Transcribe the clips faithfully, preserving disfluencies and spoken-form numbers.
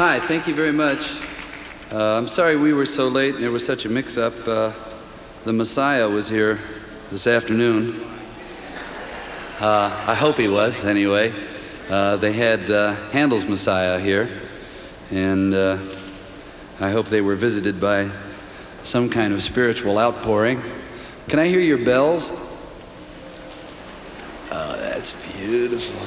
Hi, thank you very much. Uh, I'm sorry we were so late and there was such a mix-up. Uh, the Messiah was here this afternoon. Uh, I hope he was, anyway. Uh, they had uh, Handel's Messiah here, and uh, I hope they were visited by some kind of spiritual outpouring. Can I hear your bells? Oh, that's beautiful.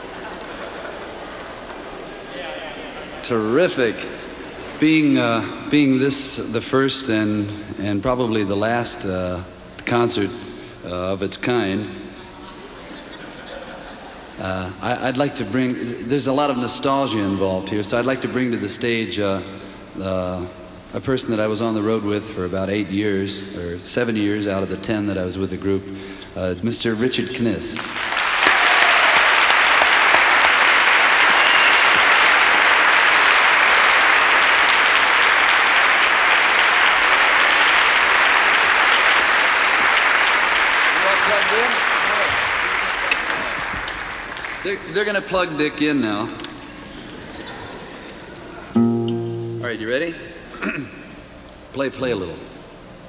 Terrific. Being, uh, being this the first and, and probably the last uh, concert uh, of its kind, uh, I, I'd like to bring, there's a lot of nostalgia involved here, so I'd like to bring to the stage uh, uh, a person that I was on the road with for about eight years, or seven years out of the ten that I was with the group, uh, Mister Richard Kniss. They're, they're going to plug Dick in now. All right, you ready? play, play a little.